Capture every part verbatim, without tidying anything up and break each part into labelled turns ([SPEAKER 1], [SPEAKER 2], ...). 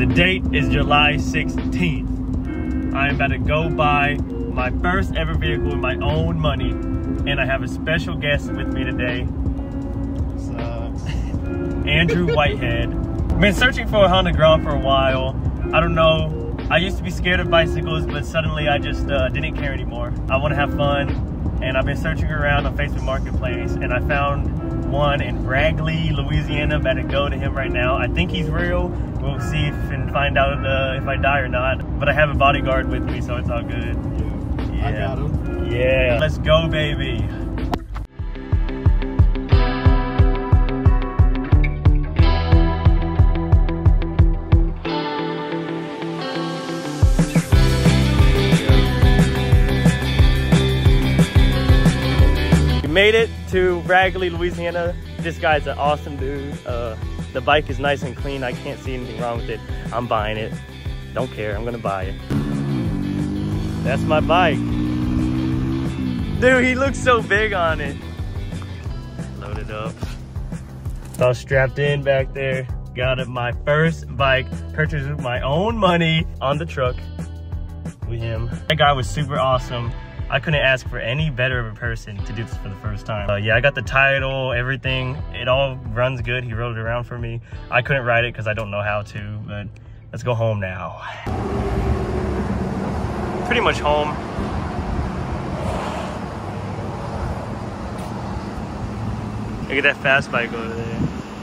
[SPEAKER 1] The date is July sixteenth. I am about to go buy my first ever vehicle with my own money, and I have a special guest with me today.
[SPEAKER 2] Sucks.
[SPEAKER 1] Andrew Whitehead. I've been searching for a Honda Grom for a while. I don't know, I used to be scared of bicycles, but suddenly I just uh, didn't care anymore. I want to have fun, and I've been searching around on Facebook Marketplace, and I found one in Ragley, Louisiana. I'm about to go to him right now. I think he's real. We'll see if and find out uh, if I die or not. But I have a bodyguard with me, so it's all good.
[SPEAKER 2] Yeah, I got him.
[SPEAKER 1] Yeah, let's go, baby. We made it to Ragley, Louisiana. This guy's an awesome dude. Uh, the bike is nice and clean. I can't see anything wrong with it. I'm buying it. Don't care, I'm gonna buy it. That's my bike. Dude, he looks so big on it. Load it up. It's all strapped in back there. Got it, my first bike, purchased with my own money on the truck with him. That guy was super awesome. I couldn't ask for any better of a person to do this for the first time. Uh, yeah, I got the title, everything. It all runs good. He rode it around for me. I couldn't ride it because I don't know how to, but let's go home now. Pretty much home. Look at that fast bike over there.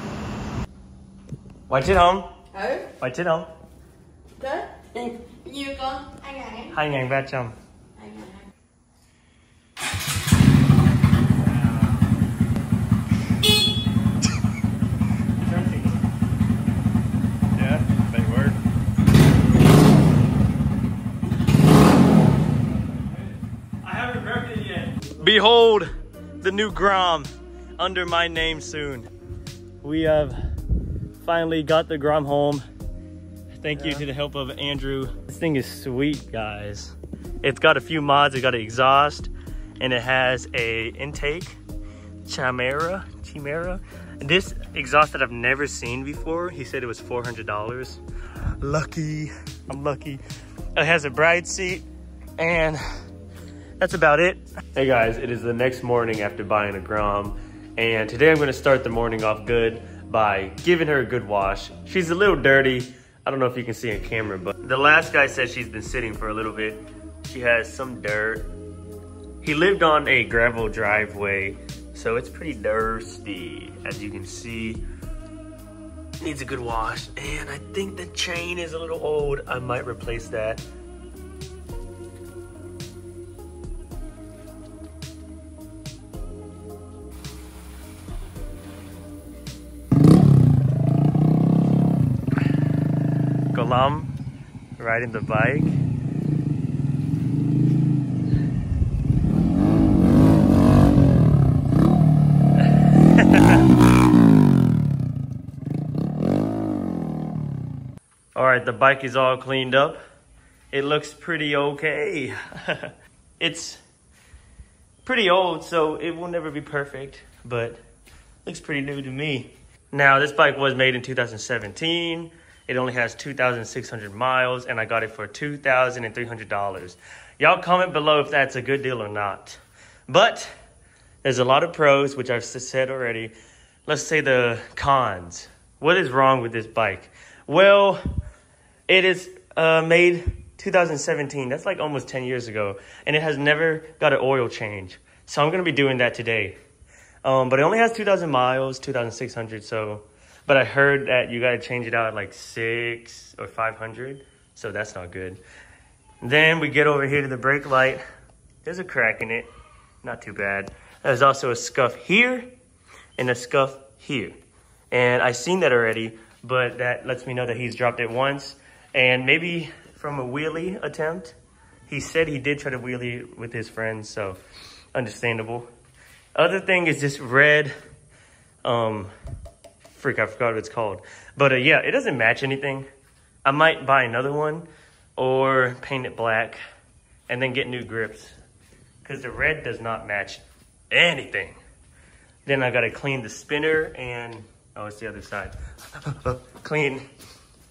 [SPEAKER 1] Quay chết không?
[SPEAKER 3] Ừ.
[SPEAKER 1] Quay chết không?
[SPEAKER 3] Chết. Nhiêu con? Hai ngàn.
[SPEAKER 1] hai nghìn ba trăm.
[SPEAKER 3] Hai ngàn.
[SPEAKER 1] Yeah, they work. I haven't revved it yet. Behold, the new Grom under my name soon. We have finally got the Grom home. Thank you to the help of Andrew. This thing is sweet, guys. It's got a few mods. It got an exhaust, and it has a intake, Chimera, Chimera. This exhaust that I've never seen before, he said it was four hundred dollars. Lucky, I'm lucky. It has a bride seat, and that's about it. Hey guys, it is the next morning after buying a Grom, and today I'm gonna start the morning off good by giving her a good wash. She's a little dirty. I don't know if you can see on camera, but the last guy said she's been sitting for a little bit. She has some dirt. He lived on a gravel driveway, so it's pretty thirsty, as you can see. Needs a good wash, and I think the chain is a little old. I might replace that. Golam riding the bike. All right, the bike is all cleaned up. It looks pretty okay. It's pretty old, so it will never be perfect, but looks pretty new to me. Now, this bike was made in two thousand seventeen. It only has two thousand six hundred miles, and I got it for two thousand three hundred dollars. Y'all comment below if that's a good deal or not. But there's a lot of pros, which I've said already. Let's say the cons. What is wrong with this bike? Well, it is uh, made two thousand seventeen. That's like almost ten years ago. And it has never got an oil change. So I'm going to be doing that today. Um, but it only has two thousand miles, two thousand six hundred. So, but I heard that you got to change it out at like six or five hundred. So that's not good. Then we get over here to the brake light. There's a crack in it. Not too bad. There's also a scuff here and a scuff here. And I've seen that already, but that lets me know that he's dropped it once. And maybe from a wheelie attempt. He said he did try to wheelie with his friends, so understandable. Other thing is this red, um, freak, I forgot what it's called. But uh, yeah, it doesn't match anything. I might buy another one or paint it black and then get new grips, because the red does not match anything. Then I gotta clean the spinner and, oh, it's the other side. Clean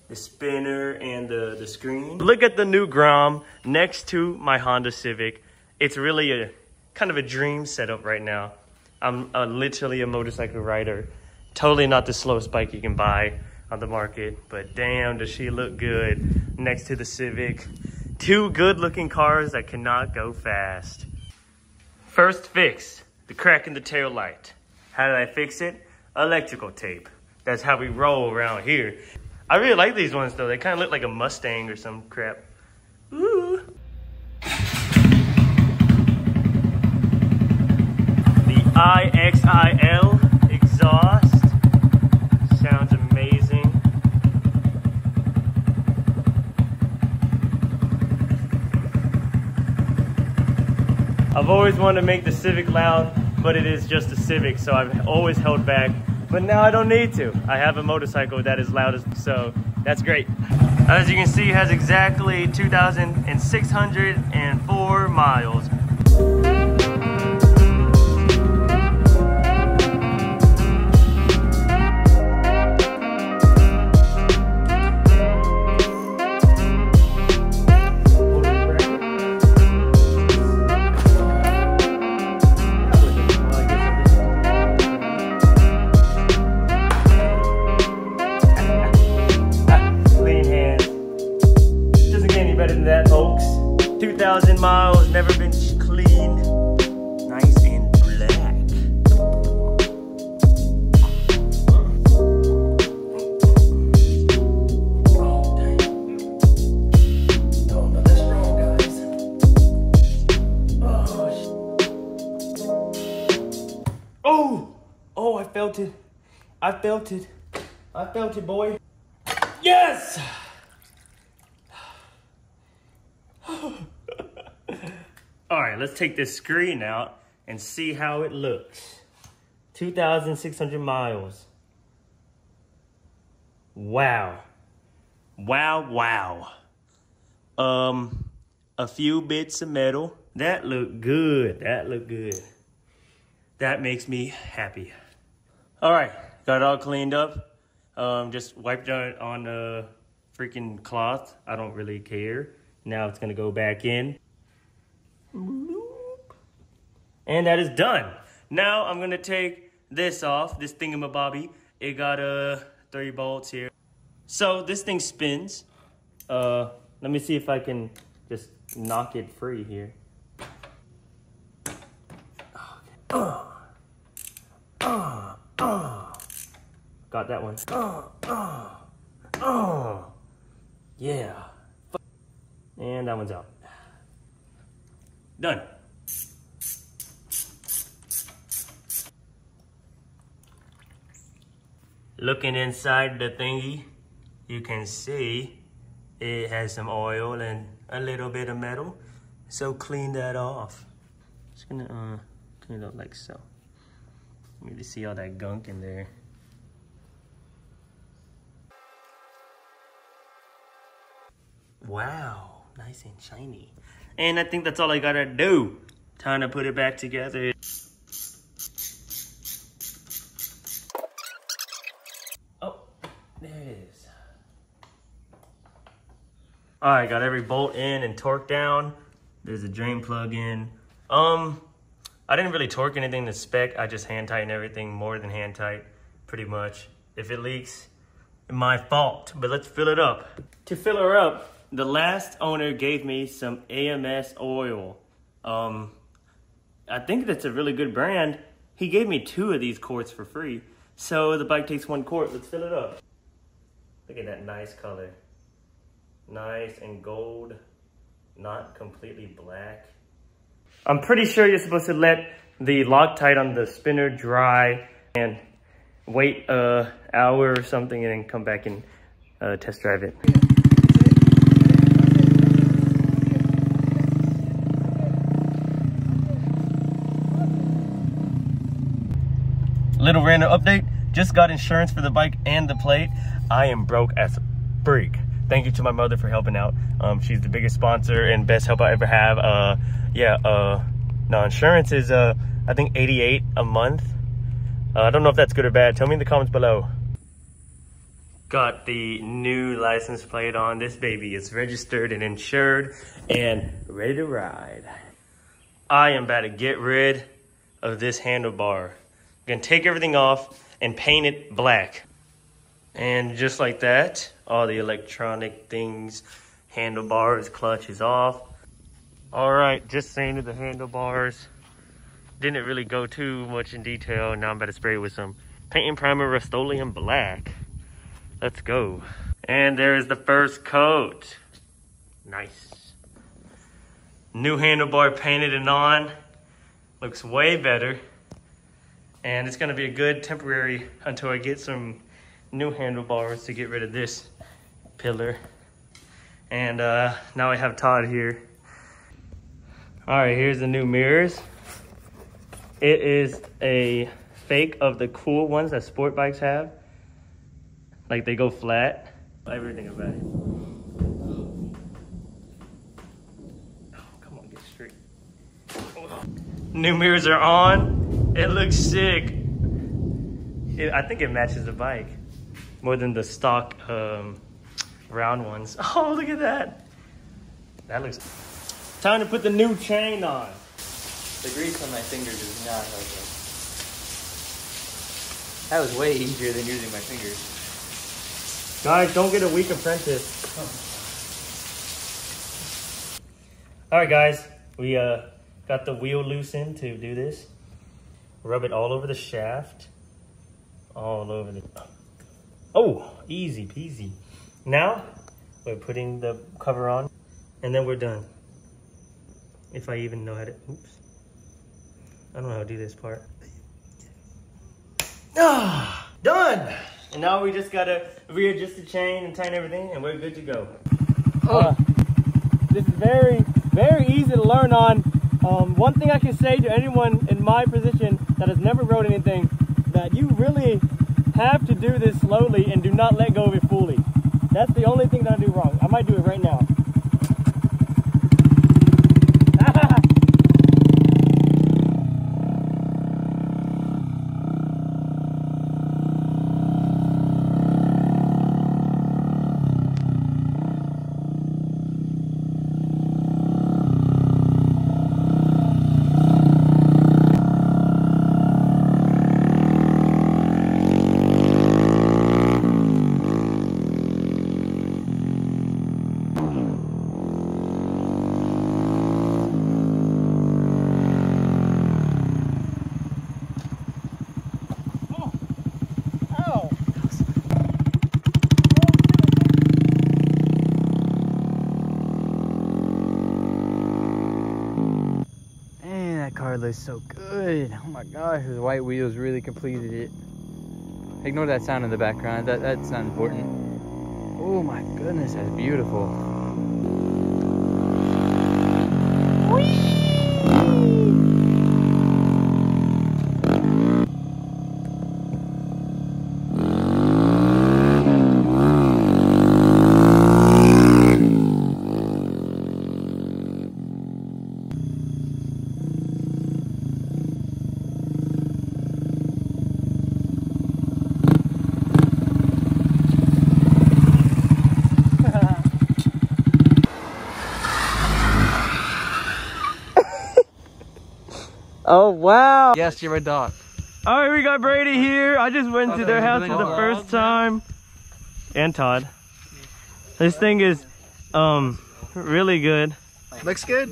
[SPEAKER 1] the spinner and the, the screen. Look at the new Grom next to my Honda Civic. It's really a kind of a dream setup right now. I'm uh, literally a motorcycle rider. Totally not the slowest bike you can buy on the market, but damn, does she look good next to the Civic. Two good looking cars that cannot go fast. First fix, the crack in the tail light. How did I fix it? Electrical tape. That's how we roll around here. I really like these ones though. They kind of look like a Mustang or some crap. Ooh. The I X I L exhaust sounds amazing. I've always wanted to make the Civic loud, but it is just a Civic, so I've always held back. But now I don't need to. I have a motorcycle that is loud, as, so that's great. As you can see, it has exactly two thousand six hundred four miles. two thousand miles, never been cleaned. Nice and black. Oh, dang. Oh, no, that's wrong, guys. Oh, oh, oh, I felt it. I felt it. I felt it, boy. Yes! All right, let's take this screen out and see how it looks. two thousand six hundred miles. Wow. Wow, wow. Um, a few bits of metal. That looked good. That looked good. That makes me happy. All right, got it all cleaned up. Um, just wiped it on the freaking cloth. I don't really care. Now it's gonna go back in. And that is done. Now I'm gonna take this off, this thingamabobby. It got uh, three bolts here. So this thing spins. Uh, let me see if I can just knock it free here. Uh, uh, uh. Got that one. Uh, uh, uh. Yeah. And that one's out. Done. Looking inside the thingy, you can see it has some oil and a little bit of metal. So clean that off. Just gonna uh, clean it up like so. You can see all that gunk in there. Wow, nice and shiny. And I think that's all I gotta do. Time to put it back together. Oh, there it is. All right, got every bolt in and torqued down. There's a drain plug in. Um, I didn't really torque anything to spec. I just hand tighten everything, more than hand tight, pretty much. If it leaks, my fault, but let's fill it up. To fill her up, the last owner gave me some A M S oil. Um, I think that's a really good brand. He gave me two of these quarts for free. So the bike takes one quart. Let's fill it up. Look at that nice color. Nice and gold, not completely black. I'm pretty sure you're supposed to let the Loctite on the spinner dry and wait a hour or something and then come back and uh, test drive it. Little random update, just got insurance for the bike and the plate. I am broke as a freak. Thank you to my mother for helping out. Um, she's the biggest sponsor and best help I ever have. Uh, yeah, uh, no, insurance is, uh, I think eighty-eight a month. Uh, I don't know if that's good or bad. Tell me in the comments below. Got the new license plate on. This baby is registered and insured and ready to ride. I am about to get rid of this handlebar. I'm gonna take everything off and paint it black. And just like that, all the electronic things, handlebars, clutch is off. All right, just sanded the handlebars. Didn't really go too much in detail. Now I'm about to spray it with some paint and primer Rust-Oleum black. Let's go. And there's the first coat. Nice. New handlebar painted and on. Looks way better. And it's gonna be a good temporary until I get some new handlebars to get rid of this pillar. And uh, now I have Todd here. All right, here's the new mirrors. It is a fake of the cool ones that sport bikes have. Like they go flat. Everything about it. Oh, come on, get straight. Oh. New mirrors are on. It looks sick. It, I think it matches the bike more than the stock um, round ones. Oh, look at that. That looks... Time to put the new chain on.
[SPEAKER 4] The grease on my fingers is not helping. That was way easier than using my fingers.
[SPEAKER 1] Guys, don't get a weak apprentice. Oh. All right, guys, we uh, got the wheel loosened to do this. Rub it all over the shaft. All over the... Oh, easy peasy. Now, we're putting the cover on, and then we're done. If I even know how to... Oops. I don't know how to do this part. Ah, done! And now we just gotta readjust the chain and tighten everything, and we're good to go. Oh. Uh, this is very, very easy to learn on. Um, one thing I can say to anyone in my position that has never rode anything, that you really have to do this slowly and do not let go of it fully. That's the only thing that I do wrong. I might do it right now.
[SPEAKER 4] Looks so good. Oh my gosh, those white wheels really completed it. Ignore that sound in the background. That that's not important. Oh my goodness, that's beautiful. Whee!
[SPEAKER 1] Oh, wow.
[SPEAKER 4] Yes, you're a dog.
[SPEAKER 1] All right, we got Brady here. I just went to their house for the first time. And Todd. This thing is um really good.
[SPEAKER 2] Looks good.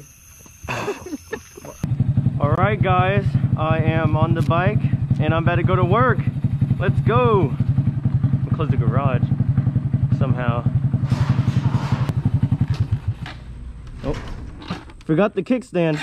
[SPEAKER 1] All right, guys. I am on the bike and I'm about to go to work. Let's go. We'll close the garage somehow. Oh, forgot the kickstand.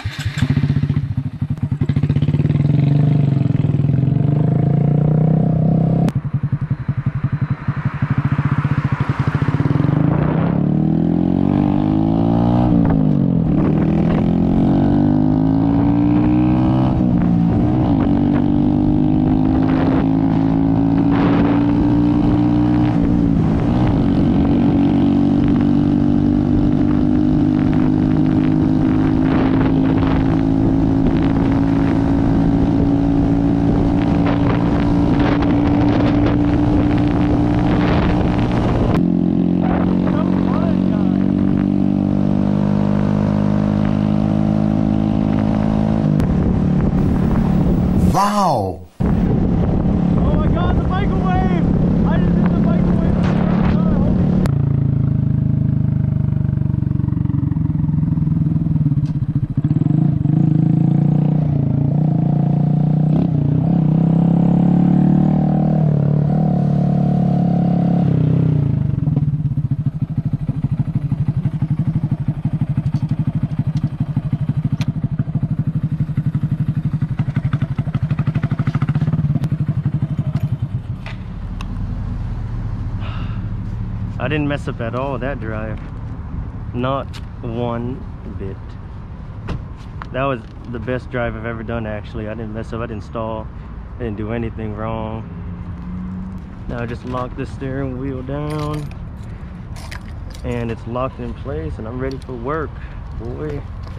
[SPEAKER 1] didn't mess up at all that drive. Not one bit. That was the best drive I've ever done actually. I didn't mess up, I didn't stall, I didn't do anything wrong. Now I just lock the steering wheel down and it's locked in place and I'm ready for work, boy.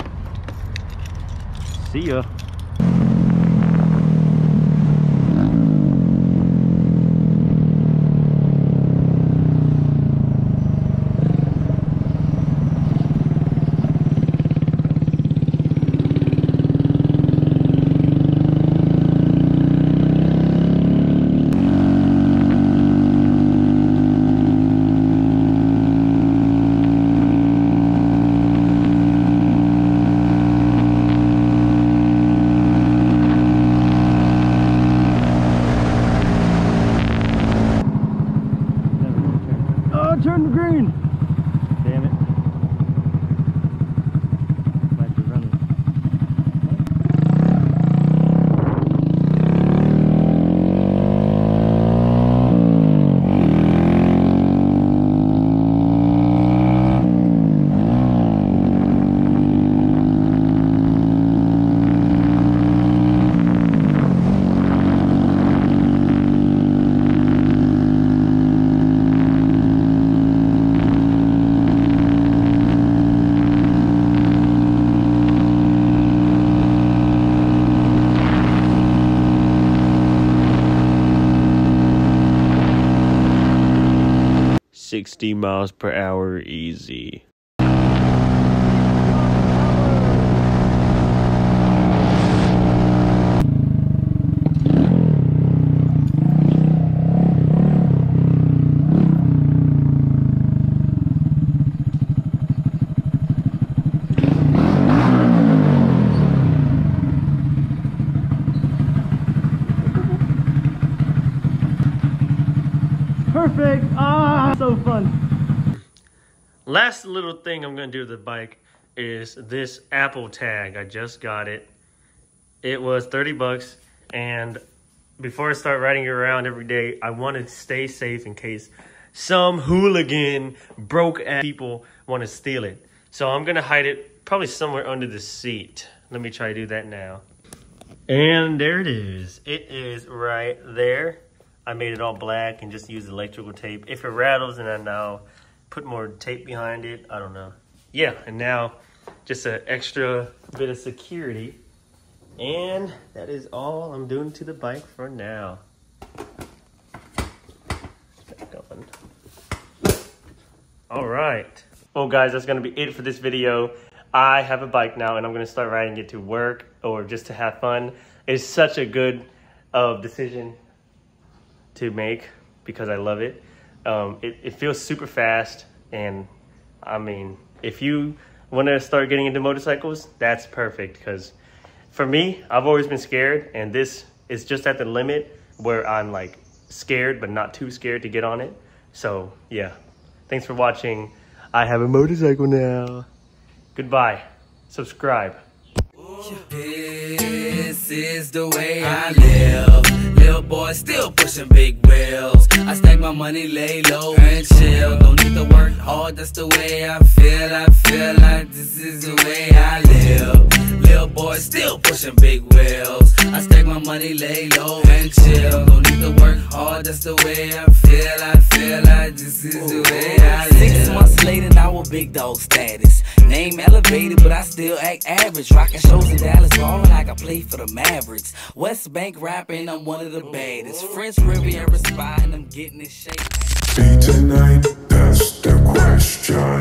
[SPEAKER 1] See ya. Turn the green. Damn it. Might be running. sixty miles per hour easy. Perfect! Ah, so fun. Last little thing I'm gonna do with the bike is this Apple tag. I just got it. It was thirty bucks, and before I start riding it around every day, I want to stay safe in case some hooligan broke ass people want to steal it. So I'm gonna hide it probably somewhere under the seat. Let me try to do that now. And there it is. It is right there. I made it all black and just used electrical tape. If it rattles, then I now put more tape behind it. I don't know. Yeah, and now just an extra bit of security. And that is all I'm doing to the bike for now. All right. Well, guys, that's going to be it for this video. I have a bike now, and I'm going to start riding it to work or just to have fun. It's such a good uh, decision to make because I love it. Um, it. It feels super fast, and I mean, if you want to start getting into motorcycles, that's perfect because for me, I've always been scared, and this is just at the limit where I'm like scared but not too scared to get on it. So yeah, thanks for watching. I have a motorcycle now. Goodbye. Subscribe.
[SPEAKER 5] This is the way I live. Little boy still pushing big wheels. I stack my money, lay low and chill. Don't need to work hard, that's the way I feel. I feel like this is the way I live. Little boy still pushing big wheels. I stack my money, lay low and chill. Don't need to work hard, that's the way I feel. I feel like this is the way I live. Six months later, now a big dog status. Name elevated, but I still act average. Rocking shows in Dallas, ballin' like I play for the Mavericks. West Bank rapping, I'm one of the baddest. French Riviera spot, and I'm getting in shape.
[SPEAKER 6] Be tonight, that's the question.